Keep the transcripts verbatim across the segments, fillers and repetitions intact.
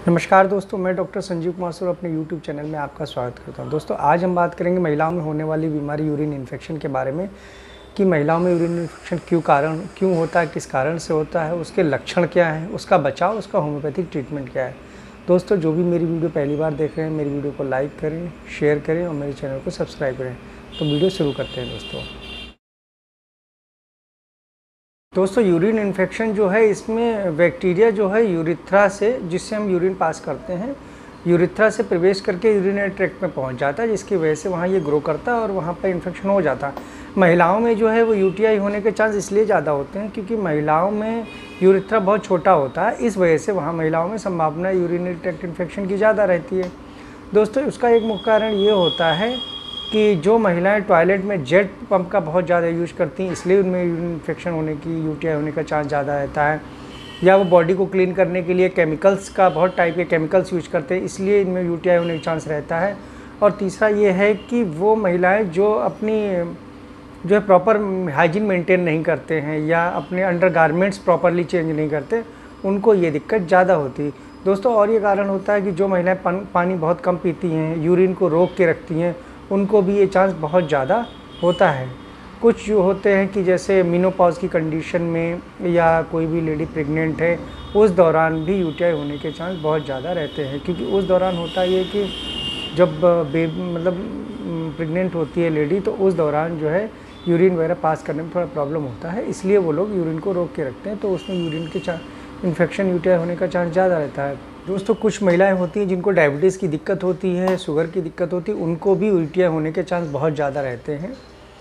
नमस्कार दोस्तों, मैं डॉक्टर संजीव कुमार सर अपने यूट्यूब चैनल में आपका स्वागत करता हूं। दोस्तों आज हम बात करेंगे महिलाओं में होने वाली बीमारी यूरिन इन्फेक्शन के बारे में कि महिलाओं में यूरिन इन्फेक्शन क्यों कारण क्यों होता है, किस कारण से होता है, उसके लक्षण क्या हैं, उसका बचाव, उसका होम्योपैथिक ट्रीटमेंट क्या है। दोस्तों जो भी मेरी वीडियो पहली बार देख रहे हैं, मेरी वीडियो को लाइक करें, शेयर करें और मेरे चैनल को सब्सक्राइब करें। तो वीडियो शुरू करते हैं दोस्तों। दोस्तों यूरिन इन्फेक्शन जो है, इसमें बैक्टीरिया जो है यूरिथ्रा से, जिससे हम यूरिन पास करते हैं, यूरिथ्रा से प्रवेश करके यूरिनरी ट्रैक्ट में पहुंच जाता है, जिसकी वजह से वहाँ ये ग्रो करता है और वहाँ पर इन्फेक्शन हो जाता है। महिलाओं में जो है वो यूटीआई होने के चांस इसलिए ज़्यादा होते हैं क्योंकि महिलाओं में यूरिथ्रा बहुत छोटा होता है, इस वजह से वहाँ महिलाओं में संभावना यूरिनरी ट्रैक्ट इन्फेक्शन की ज़्यादा रहती है। दोस्तों उसका एक मुख्य कारण ये होता है कि जो महिलाएं टॉयलेट में जेट पंप का बहुत ज़्यादा यूज़ करती हैं, इसलिए उनमें यूरिन इन्फेक्शन होने की, यूटीआई होने का चांस ज़्यादा रहता है। या वो बॉडी को क्लीन करने के लिए केमिकल्स का बहुत टाइप के केमिकल्स यूज करते हैं, इसलिए इनमें यूटीआई होने का चांस रहता है। और तीसरा ये है कि वो महिलाएं जो अपनी जो है प्रॉपर हाइजीन मेंटेन नहीं करते हैं या अपने अंडर गारमेंट्स प्रॉपरली चेंज नहीं करते, उनको ये दिक्कत ज़्यादा होती है दोस्तों। और ये कारण होता है कि जो महिलाएँ पानी बहुत कम पीती हैं, यूरिन को रोक के रखती हैं, उनको भी ये चांस बहुत ज़्यादा होता है। कुछ जो होते हैं कि जैसे मेनोपॉज की कंडीशन में या कोई भी लेडी प्रेग्नेंट है, उस दौरान भी यूटीआई होने के चांस बहुत ज़्यादा रहते हैं, क्योंकि उस दौरान होता है ये कि जब बेबी मतलब प्रेग्नेंट होती है लेडी, तो उस दौरान जो है यूरिन वगैरह पास करने में थोड़ा प्रॉब्लम होता है, इसलिए वो लोग यूरिन को रोक के रखते हैं, तो उसमें यूरिन के चांस इन्फेक्शन यूटीआई होने का चांस ज़्यादा रहता है। दोस्तों कुछ महिलाएं होती हैं जिनको डायबिटीज़ की दिक्कत होती है, शुगर की दिक्कत होती है, उनको भी यूटीआई होने के चांस बहुत ज़्यादा रहते हैं।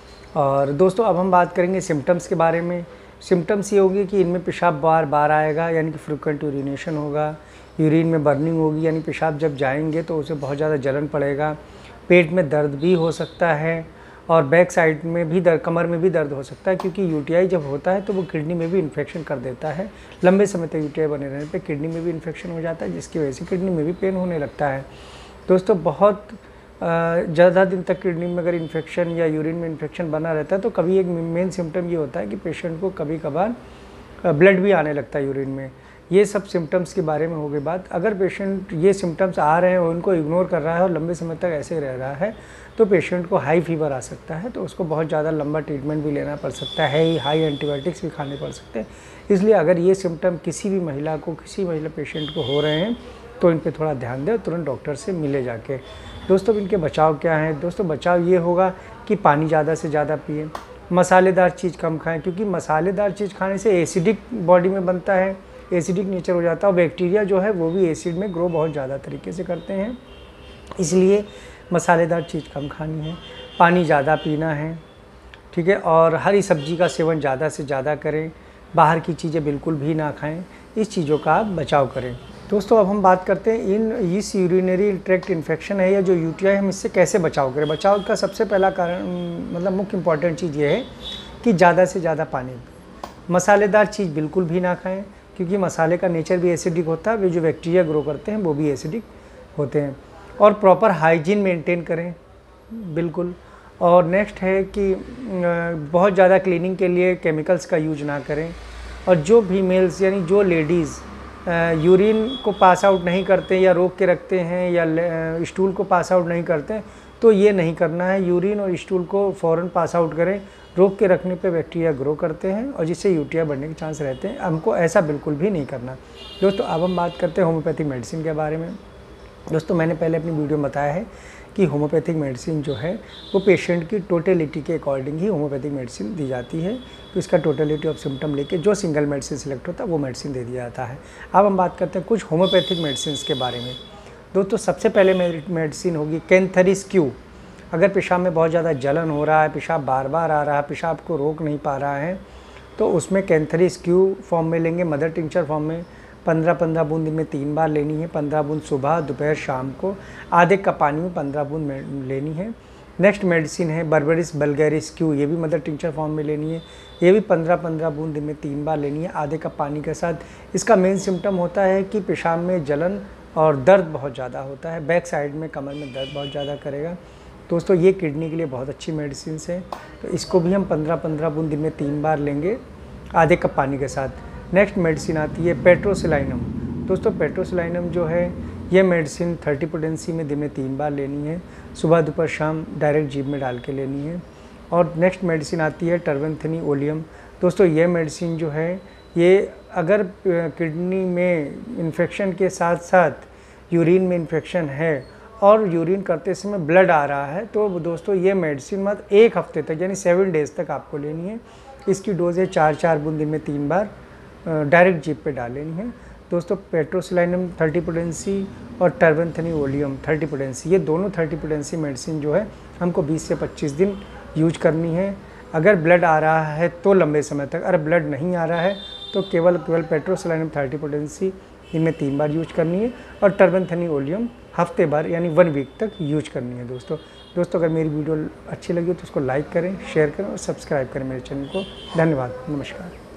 और दोस्तों अब हम बात करेंगे सिम्टम्स के बारे में। सिम्टम्स ये होगी कि इनमें पेशाब बार बार आएगा, यानी कि फ्रीक्वेंट यूरिनेशन होगा, यूरिन में बर्निंग होगी, यानी पेशाब जब जाएंगे तो उसे बहुत ज़्यादा जलन पड़ेगा, पेट में दर्द भी हो सकता है और बैक साइड में भी दर्द, कमर में भी दर्द हो सकता है, क्योंकि यूटीआई जब होता है तो वो किडनी में भी इन्फेक्शन कर देता है। लंबे समय तक यूटीआई बने रहने पे किडनी में भी इन्फेक्शन हो जाता है, जिसकी वजह से किडनी में भी पेन होने लगता है। दोस्तों बहुत ज़्यादा दिन तक किडनी में अगर इन्फेक्शन या यूरिन में इन्फेक्शन बना रहता है तो कभी एक मेन सिम्टम ये होता है कि पेशेंट को कभी कभार ब्लड भी आने लगता है यूरिन में। ये सब सिम्टम्स के बारे में हो गई बात। अगर पेशेंट ये सिम्टम्स आ रहे हैं और उनको इग्नोर कर रहा है और लंबे समय तक ऐसे रह रहा है, तो पेशेंट को हाई फीवर आ सकता है, तो उसको बहुत ज़्यादा लंबा ट्रीटमेंट भी लेना पड़ सकता है, ही हाई एंटीबायोटिक्स भी खाने पड़ सकते हैं। इसलिए अगर ये सिम्टम किसी भी महिला को, किसी महिला पेशेंट को हो रहे हैं, तो इन पे थोड़ा ध्यान दें, तुरंत डॉक्टर से मिले जाके। दोस्तों इनके बचाव क्या है? दोस्तों बचाव ये होगा कि पानी ज़्यादा से ज़्यादा पिए, मसालेदार चीज़ कम खाएं, क्योंकि मसालेदार चीज़ खाने से एसिडिक बॉडी में बनता है, एसिडिक नेचर हो जाता है और बैक्टीरिया जो है वो भी एसिड में ग्रो बहुत ज़्यादा तरीके से करते हैं, इसलिए मसालेदार चीज़ कम खानी है, पानी ज़्यादा पीना है, ठीक है। और हरी सब्जी का सेवन ज़्यादा से ज़्यादा करें, बाहर की चीज़ें बिल्कुल भी ना खाएं, इस चीज़ों का आप बचाव करें। दोस्तों अब हम बात करते हैं इन इस यूरिनरी ट्रैक्ट इन्फेक्शन है या जो यूटीआई, हम इससे कैसे बचाव करें। बचाव का सबसे पहला कारण मतलब मुख्य इंपॉर्टेंट चीज़ ये है कि ज़्यादा से ज़्यादा पानी, मसालेदार चीज़ बिल्कुल भी ना खाएं, क्योंकि मसाले का नेचर भी एसिडिक होता है, वे जो बैक्टीरिया ग्रो करते हैं वो भी एसिडिक होते हैं। और प्रॉपर हाइजीन मेंटेन करें बिल्कुल। और नेक्स्ट है कि बहुत ज़्यादा क्लीनिंग के लिए केमिकल्स का यूज ना करें। और जो फीमेल्स यानी जो लेडीज़ यूरिन को पास आउट नहीं करते या रोक के रखते हैं या स्टूल को पास आउट नहीं करते, तो ये नहीं करना है। यूरिन और स्टूल को फ़ौरन पास आउट करें, रोक के रखने पे बैक्टीरिया ग्रो करते हैं और जिससे यूटीआई बढ़ने के चांस रहते हैं। हमको ऐसा बिल्कुल भी नहीं करना। दोस्तों अब हम बात करते हैं होम्योपैथिक मेडिसिन के बारे में। दोस्तों मैंने पहले अपनी वीडियो में बताया है कि होम्योपैथिक मेडिसिन जो है वो पेशेंट की टोटलिटी के अकॉर्डिंग ही होम्योपैथिक मेडिसिन दी जाती है, तो इसका टोटलिटी ऑफ सिम्टम लेके जो सिंगल मेडिसिन सिलेक्ट होता है वो मेडिसिन दे दिया जाता है। अब हम बात करते हैं कुछ होम्योपैथिक मेडिसिन के बारे में। दोस्तों सबसे पहले मेडिसिन होगी कैंथरिस क्यू। अगर पेशाब में बहुत ज़्यादा जलन हो रहा है, पेशाब बार बार आ रहा है, पेशाब को रोक नहीं पा रहा है, तो उसमें कैंथरिस क्यू फॉर्म में लेंगे, मदर टिंचर फॉर्म में। पंद्रह पंद्रह बूंद दिन में तीन बार लेनी है, पंद्रह बूंद सुबह, दोपहर, शाम को। आधे कप पानी में पंद्रह बूंद लेनी है। नेक्स्ट मेडिसिन है बर्बरिस वल्गैरिस क्यू, ये भी मदर टिंचर फॉर्म में लेनी है, ये भी पंद्रह पंद्रह बूंद दिन में तीन बार लेनी है, आधे कप पानी के साथ। इसका मेन सिम्टम होता है कि पेशाब में जलन और दर्द बहुत ज़्यादा होता है, बैक साइड में कमर में दर्द बहुत ज़्यादा करेगा। दोस्तों ये किडनी के लिए बहुत अच्छी मेडिसिन है, तो इसको भी हम पंद्रह पंद्रह बूंद दिन में तीन बार लेंगे, आधे कप पानी के साथ। नेक्स्ट मेडिसिन आती है पेट्रोसिलाइनम। दोस्तों पेट्रोसिलाइनम जो है ये मेडिसिन थर्टी पोटेंसी में दिन में तीन बार लेनी है, सुबह दोपहर शाम डायरेक्ट जीभ में डाल के लेनी है। और नेक्स्ट मेडिसिन आती है टर्बेंथनी ओलियम। दोस्तों ये मेडिसिन जो है ये अगर किडनी में इन्फेक्शन के साथ साथ यूरिन में इन्फेक्शन है और यूरिन करते समय ब्लड आ रहा है तो दोस्तों ये मेडिसिन मत एक हफ्ते तक यानी सेवन डेज़ तक आपको लेनी है। इसकी डोज है चार चार बूंद दिन में तीन बार डायरेक्ट जीभ पे डाल लेनी है। दोस्तों पेट्रोसिलाइनम थर्टी पोटेंसी और टर्बेंथनी ओलियम थर्टी पोटेंसी, ये दोनों थर्टी पोटेंसी मेडिसिन जो है हमको बीस से पच्चीस दिन यूज करनी है। अगर ब्लड आ रहा है तो लंबे समय तक, अगर ब्लड नहीं आ रहा है तो केवल केवल पेट्रोसिलाइनम थर्टी पोटेंसी इनमें तीन बार यूज करनी है और टर्बेंथनी ओलियम हफ्ते भर यानी वन वीक तक यूज करनी है। दोस्तों दोस्तों अगर मेरी वीडियो अच्छी लगी हो तो उसको लाइक करें, शेयर करें और सब्सक्राइब करें मेरे चैनल को। धन्यवाद, नमस्कार।